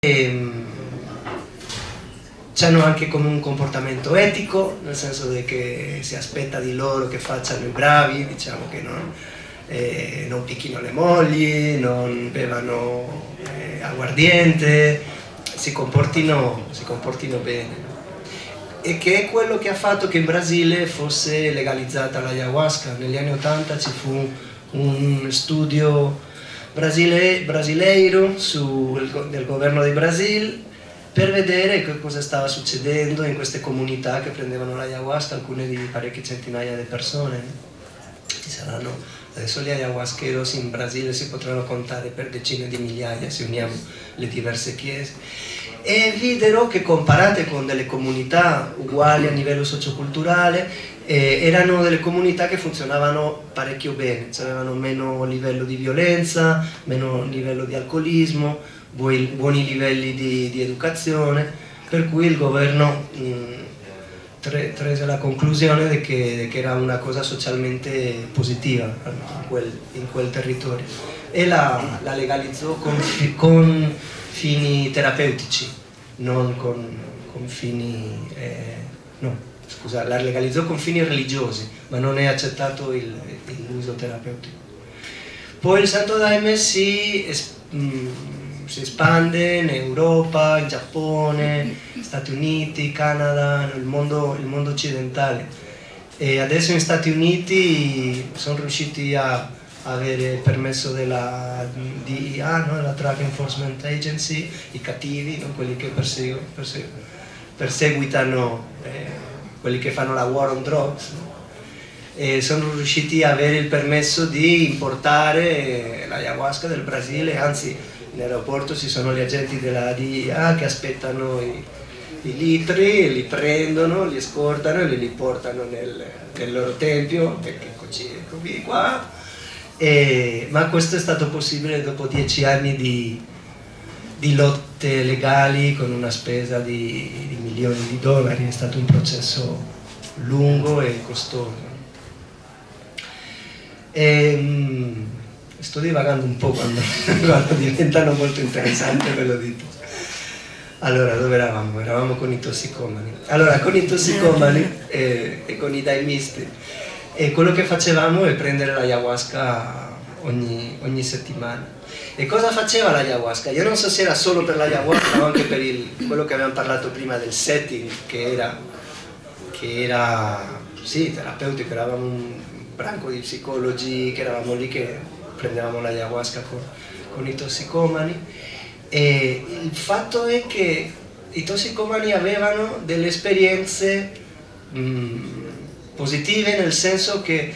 Hanno anche come un comportamento etico, nel senso che si aspetta di loro che facciano i bravi, diciamo che non picchino le mogli, non bevano aguardiente, si comportino bene. E che è quello che ha fatto che in Brasile fosse legalizzata l'ayahuasca. Negli anni 80 ci fu un studio brasileiro del governo di Brasile per vedere che cosa stava succedendo in queste comunità che prendevano l'ayahuasca, alcune di parecchie centinaia di persone. Ci saranno, adesso gli ayahuasqueros in Brasile si potranno contare per decine di migliaia se uniamo le diverse chiese, e videro che comparate con delle comunità uguali a livello socioculturale erano delle comunità che funzionavano parecchio bene, cioè avevano meno livello di violenza, meno livello di alcolismo, buoni livelli di educazione, per cui il governo prese la conclusione di che era una cosa socialmente positiva in quel territorio, e la legalizzò con fini terapeutici, non con fini la legalizzò con fini religiosi, ma non è accettato l'uso terapeutico. Poi il Santo Daime si espande in Europa, in Giappone, Stati Uniti, Canada, il mondo occidentale, e adesso negli Stati Uniti sono riusciti a avere il permesso della DEA, no? La Drug Enforcement Agency, i cattivi, no? Quelli che perseguitano quelli che fanno la war on drugs, no? E sono riusciti a avere il permesso di importare l'ayahuasca del Brasile, anzi in aeroporto ci sono gli agenti della DEA che aspettano i litri, li prendono, li scortano e li portano nel loro tempio, perché eccoci qua. Ma questo è stato possibile dopo 10 anni di lotte legali con una spesa di milioni di dollari. È stato un processo lungo e costoso. Sto divagando un po' quando diventano molto interessanti, ve lo dico. Allora, dove eravamo? Eravamo con i tossicomani. Allora, con i tossicomani e con i daimisti, quello che facevamo è prendere l'ayahuasca ogni settimana. E cosa faceva l'ayahuasca? Io non so se era solo per l'ayahuasca o anche per quello che abbiamo parlato prima del setting, che era sì, terapeutico. Eravamo un branco di psicologi che eravamo lì che prendevamo l'ayahuasca con i tossicomani, e il fatto è che i tossicomani avevano delle esperienze positive, nel senso che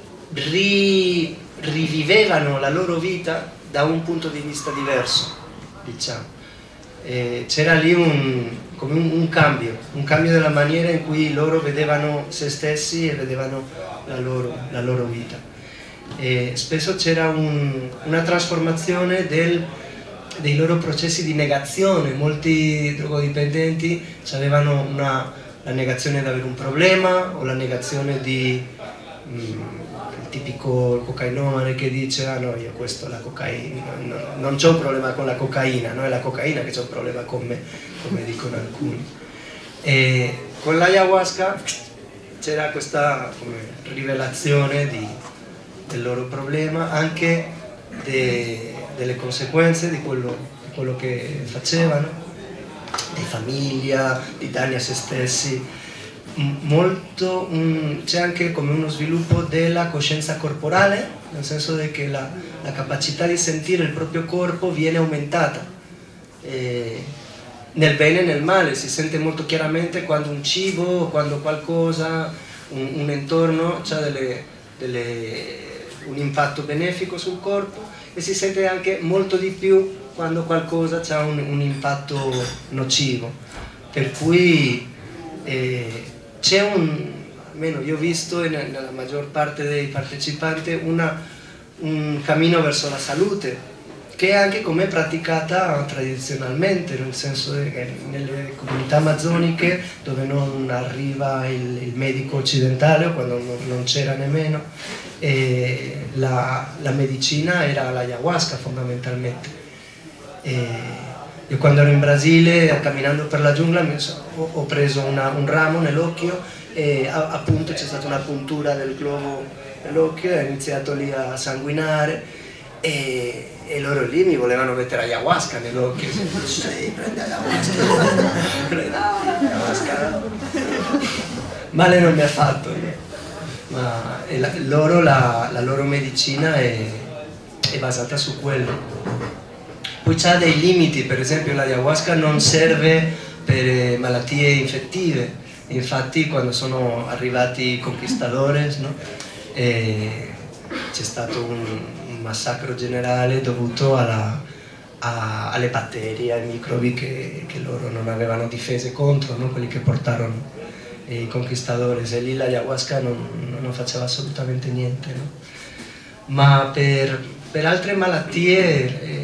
rivivevano la loro vita da un punto di vista diverso, diciamo. C'era lì come un cambio della maniera in cui loro vedevano se stessi e vedevano la loro vita. E spesso c'era una trasformazione dei loro processi di negazione. Molti drogodipendenti avevano la negazione di avere un problema, o la negazione il tipico cocainomane che dice: ah no, io questo, la cocaina, non c'ho un problema con la cocaina, no, è la cocaina che c'è un problema con me, come dicono alcuni. E con l'ayahuasca c'era questa rivelazione del loro problema, anche delle conseguenze di quello che facevano, di famiglia, di danni a se stessi. C'è anche come uno sviluppo della coscienza corporale, nel senso che la capacità di sentire il proprio corpo viene aumentata, nel bene e nel male. Si sente molto chiaramente quando un cibo, quando qualcosa, un entorno ha un impatto benefico sul corpo, e si sente anche molto di più quando qualcosa ha un impatto nocivo. Per cui c'è almeno io ho visto nella maggior parte dei partecipanti un cammino verso la salute, che è anche come praticata tradizionalmente, nel senso che nelle comunità amazzoniche, dove non arriva il medico occidentale, o quando non c'era nemmeno, la medicina era l'ayahuasca fondamentalmente. Io quando ero in Brasile, camminando per la giungla, ho preso un ramo nell'occhio e appunto c'è stata una puntura del globo nell'occhio e ho iniziato lì a sanguinare e loro lì mi volevano mettere ayahuasca nell'occhio. Sì, prendi ayahuasca. Male non mi ha fatto, ma la loro medicina è basata su quello. Poi c'ha dei limiti, per esempio l'ayahuasca non serve per malattie infettive, infatti quando sono arrivati i conquistadores, no? C'è stato un massacro generale dovuto alle batterie, ai microbi che loro non avevano difese contro, no? Quelli che portarono i conquistadores, e lì l'ayahuasca non faceva assolutamente niente, no? Ma per altre malattie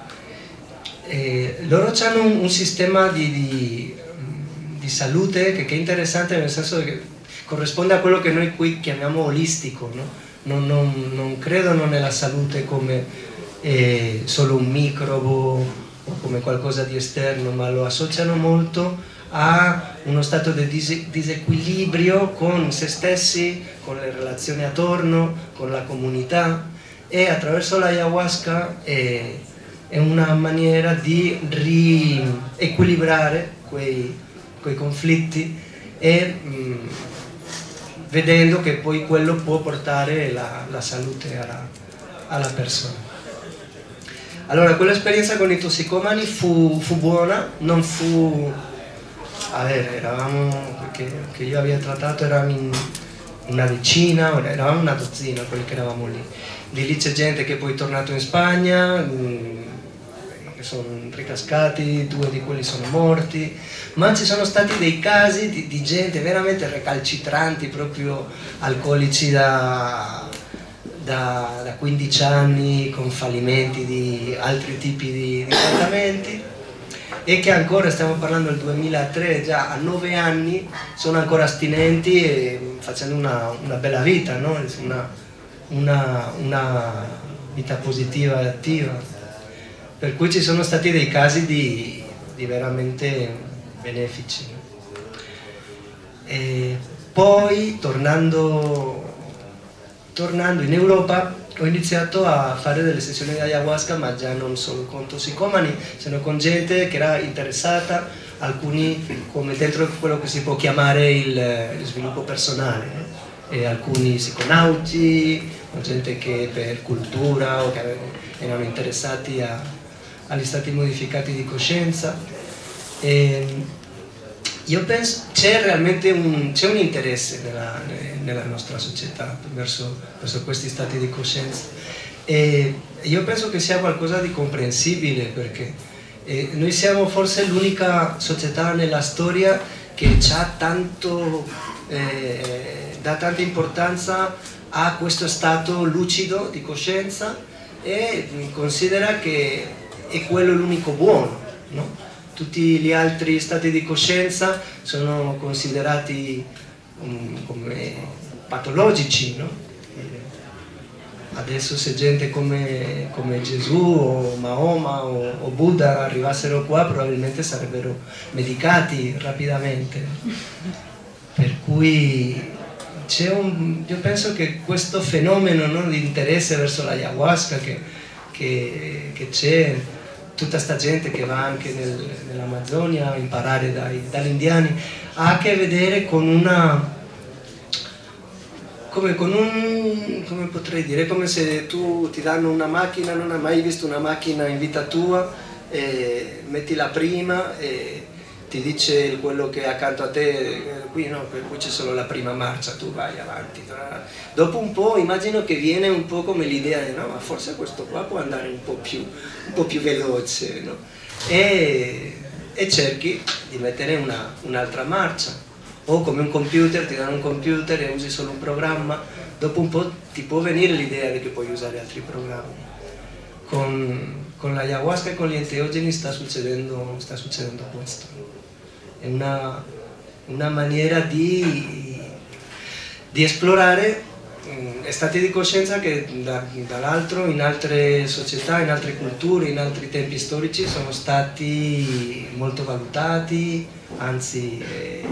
loro hanno un sistema di salute che è interessante, nel senso che corrisponde a quello che noi qui chiamiamo olistico, no? Non credono nella salute come solo un microbo o come qualcosa di esterno, ma lo associano molto a uno stato di disequilibrio con se stessi, con le relazioni attorno, con la comunità, e attraverso l'ayahuasca è una maniera di riequilibrare quei conflitti e vedendo che poi quello può portare la salute alla persona. Allora, quell'esperienza con i tossicomani fu buona, non fu... eravamo, che io avevo trattato, eravamo una decina, eravamo una dozzina quelli che eravamo lì. Di lì c'è gente che poi è tornato in Spagna, che sono ricascati, 2 di quelli sono morti, ma ci sono stati dei casi di gente veramente recalcitranti, proprio alcolici da 15 anni, con fallimenti di altri tipi di trattamenti, e che ancora, stiamo parlando del 2003, già a 9 anni sono ancora astinenti e facendo una bella vita, no? Una vita positiva e attiva. Per cui ci sono stati dei casi di veramente benefici. E poi, tornando in Europa, ho iniziato a fare delle sessioni di ayahuasca, ma già non solo con tossicomani, sino con gente che era interessata, alcuni come dentro quello che si può chiamare il sviluppo personale, e alcuni psiconauti, o gente che per cultura o che erano interessati agli stati modificati di coscienza. Io penso c'è realmente un interesse nella nostra società verso questi stati di coscienza, e io penso che sia qualcosa di comprensibile, perché noi siamo forse l'unica società nella storia che dà tanta importanza a questo stato lucido di coscienza e considera che è quello l'unico buono, no? Tutti gli altri stati di coscienza sono considerati come patologici, no? Adesso se gente come Gesù o Mahoma o Buddha arrivassero qua, probabilmente sarebbero medicati rapidamente. Per cui io penso che questo fenomeno, no, di interesse verso l'ayahuasca che c'è, tutta sta gente che va anche nell'Amazzonia a imparare dagli indiani, ha a che vedere con come potrei dire, come se tu ti danno una macchina, non hai mai visto una macchina in vita tua, mettila prima e ti dice quello che è accanto a te, qui no, qui c'è solo la prima marcia, tu vai avanti. Dopo un po' immagino che viene un po' come l'idea di no, ma forse questo qua può andare un po' più veloce, no? E cerchi di mettere un'altra marcia, o come un computer, ti danno un computer e usi solo un programma, dopo un po' ti può venire l'idea di che puoi usare altri programmi. Con l'ayahuasca e con gli enteogeni sta succedendo questo. È una maniera di esplorare stati di coscienza che dall'altro in altre società, in altre culture, in altri tempi storici sono stati molto valutati, anzi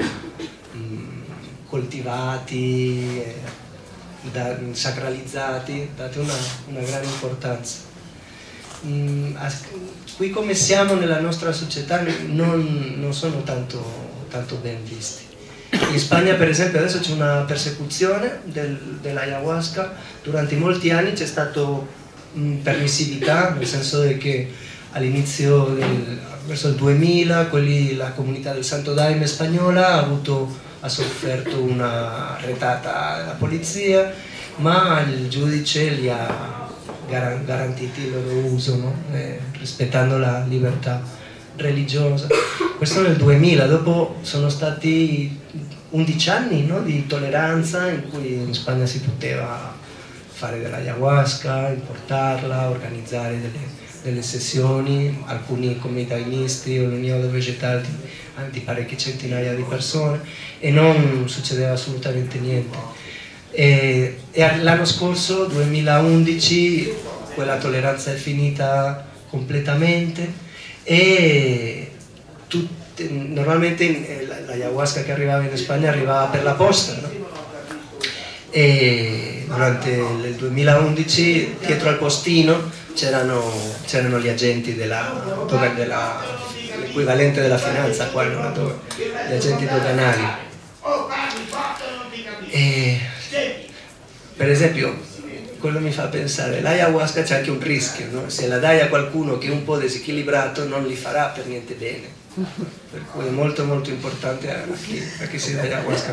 coltivati, sacralizzati, date una grande importanza. Qui come siamo nella nostra società non sono tanto ben visti. In Spagna per esempio adesso c'è una persecuzione dell'ayahuasca, durante molti anni c'è stato permissività, nel senso che all'inizio verso il 2000 la comunità del Santo Daime spagnola ha sofferto una retata della polizia, ma il giudice li ha garantiti il loro uso, no? Rispettando la libertà religiosa. Questo nel 2000, dopo sono stati 11 anni, no, di tolleranza in cui in Spagna si poteva fare dell'ayahuasca, importarla, organizzare delle sessioni, alcuni come i daimisti o l'Unione Vegetale di parecchie centinaia di persone, e non succedeva assolutamente niente. E l'anno scorso, 2011, quella tolleranza è finita completamente e normalmente l'ayahuasca che arrivava in Spagna arrivava per la posta, no? E durante il 2011 dietro al postino c'erano gli agenti l'equivalente della finanza qua, no? Gli agenti doganali. E, per esempio, quello mi fa pensare, l'ayahuasca c'è anche un rischio, no? Se la dai a qualcuno che è un po' disequilibrato non gli farà per niente bene, per cui è molto molto importante a chi si dà ayahuasca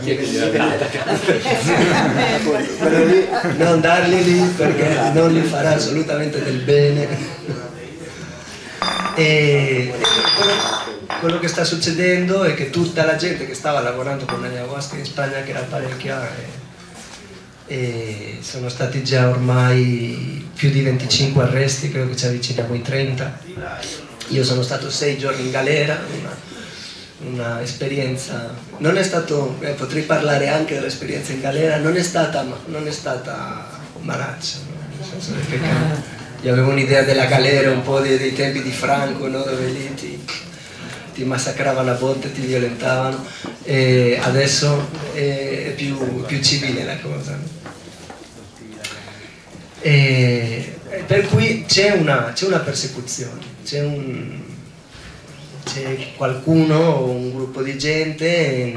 non darli lì perché non gli farà assolutamente del bene. E quello che sta succedendo è che tutta la gente che stava lavorando con l'ayahuasca in Spagna, che era parecchia, e sono stati già ormai più di 25 arresti, credo che ci avviciniamo ai 30. Io sono stato 6 giorni in galera, una esperienza, non è stato, potrei parlare anche dell'esperienza in galera, non è stata malaccia, no? Nel senso che io avevo un'idea della galera un po' dei tempi di Franco, no? Dove lì ti massacravano a botte, ti violentavano, e adesso è più civile la cosa, no? Per cui c'è una persecuzione, c'è qualcuno, un gruppo di gente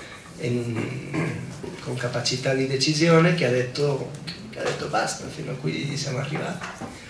con capacità di decisione che ha detto basta, fino a qui siamo arrivati.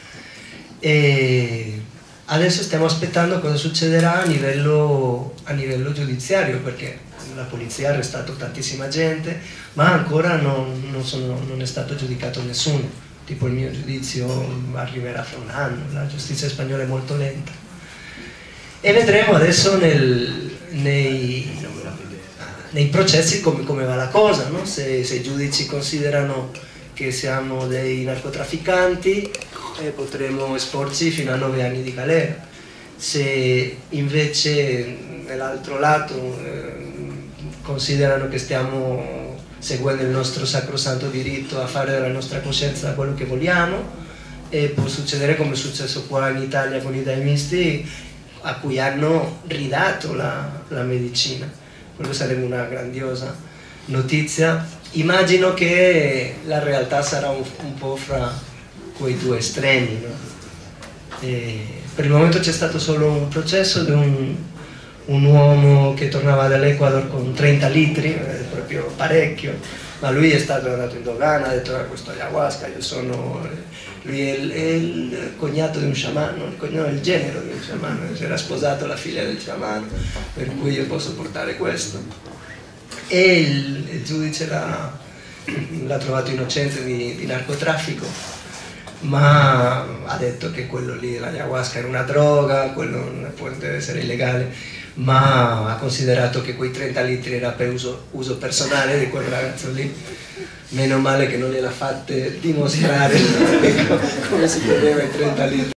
E adesso stiamo aspettando cosa succederà a livello giudiziario, perché la polizia ha arrestato tantissima gente, ma ancora non è stato giudicato nessuno. Tipo il mio giudizio arriverà fra un anno, la giustizia spagnola è molto lenta. E vedremo adesso nei processi come va la cosa, no? Se i giudici considerano che siamo dei narcotrafficanti, potremo esporci fino a 9 anni di galera. Se invece nell'altro lato considerano che stiamo seguendo il nostro sacrosanto diritto a fare della nostra coscienza quello che vogliamo, e può succedere come è successo qua in Italia con i daimisti, a cui hanno ridato la medicina. Quello sarebbe una grandiosa notizia. Immagino che la realtà sarà un po' fra quei due estremi, no? Per il momento c'è stato solo un processo di un uomo che tornava dall'Ecuador con 30 litri, proprio parecchio, ma lui è stato andato in dogana, ha detto questo è ayahuasca, lui è il cognato di un sciamano, il genero di un sciamano, si era sposato la figlia del sciamano, per cui io posso portare questo. E il giudice l'ha trovato innocente di narcotraffico, ma ha detto che quello lì, l'ayahuasca, era una droga, quello deve essere illegale, ma ha considerato che quei 30 litri era per uso personale di quel ragazzo lì. Meno male che non gliel'ha fatte dimostrare come si beveva i 30 litri.